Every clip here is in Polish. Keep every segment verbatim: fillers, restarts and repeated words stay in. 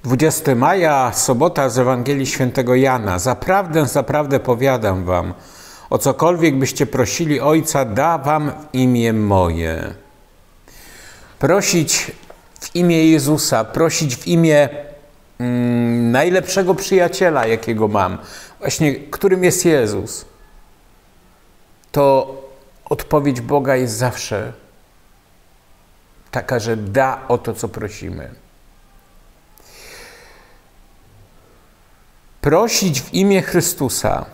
dwudziestego maja, sobota z Ewangelii Świętego Jana. Zaprawdę, zaprawdę powiadam wam, o cokolwiek byście prosili Ojca, da wam w imię moje. Prosić w imię Jezusa, prosić w imię mm, najlepszego przyjaciela, jakiego mam, właśnie którym jest Jezus, to odpowiedź Boga jest zawsze taka, że da o to, co prosimy. Prosić w imię Chrystusa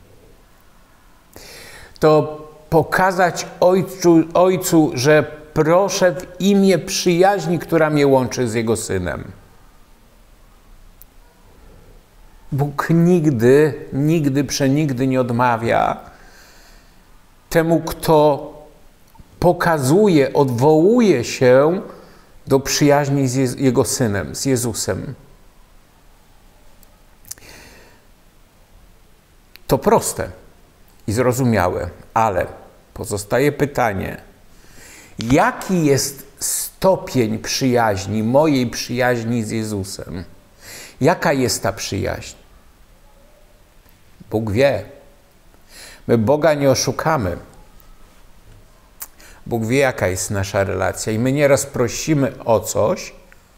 to pokazać Ojcu, Ojcu, że proszę w imię przyjaźni, która mnie łączy z Jego Synem. Bóg nigdy, nigdy, przenigdy nie odmawia temu, kto pokazuje, odwołuje się do przyjaźni z Jego Synem, z Jezusem. To proste i zrozumiałe, ale pozostaje pytanie, jaki jest stopień przyjaźni, mojej przyjaźni z Jezusem? Jaka jest ta przyjaźń? Bóg wie. My Boga nie oszukamy. Bóg wie, jaka jest nasza relacja i my nieraz prosimy o coś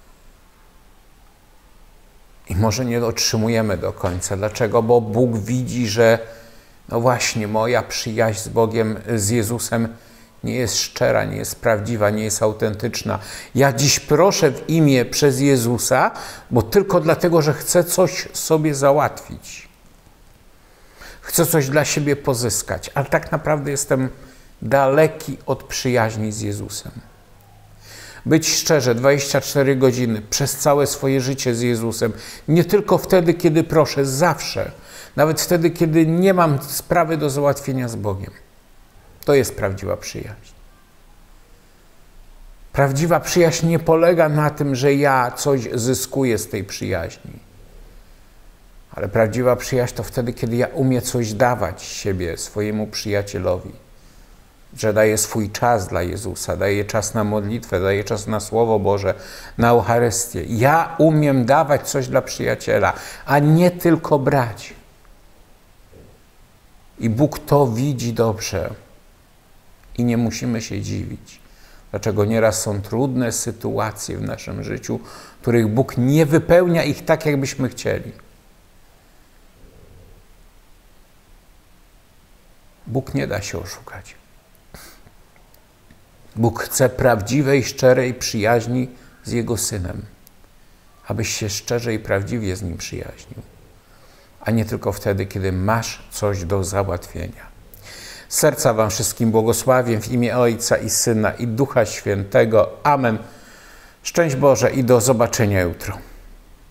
i może nie otrzymujemy do końca. Dlaczego? Bo Bóg widzi, że no właśnie, moja przyjaźń z Bogiem, z Jezusem nie jest szczera, nie jest prawdziwa, nie jest autentyczna. Ja dziś proszę w imię przez Jezusa, bo tylko dlatego, że chcę coś sobie załatwić. Chcę coś dla siebie pozyskać, ale tak naprawdę jestem daleki od przyjaźni z Jezusem. Być szczerze, dwadzieścia cztery godziny przez całe swoje życie z Jezusem, nie tylko wtedy, kiedy proszę, zawsze, nawet wtedy, kiedy nie mam sprawy do załatwienia z Bogiem. To jest prawdziwa przyjaźń. Prawdziwa przyjaźń nie polega na tym, że ja coś zyskuję z tej przyjaźni. Ale prawdziwa przyjaźń to wtedy, kiedy ja umiem coś dawać siebie, swojemu przyjacielowi. Że daję swój czas dla Jezusa, daję czas na modlitwę, daję czas na Słowo Boże, na Eucharystię. Ja umiem dawać coś dla przyjaciela, a nie tylko brać. I Bóg to widzi dobrze. I nie musimy się dziwić, dlaczego nieraz są trudne sytuacje w naszym życiu, których Bóg nie wypełnia ich tak, jakbyśmy chcieli. Bóg nie da się oszukać. Bóg chce prawdziwej, szczerej przyjaźni z Jego Synem, abyś się szczerze i prawdziwie z Nim przyjaźnił, a nie tylko wtedy, kiedy masz coś do załatwienia. Z serca wam wszystkim błogosławię w imię Ojca i Syna i Ducha Świętego. Amen. Szczęść Boże i do zobaczenia jutro.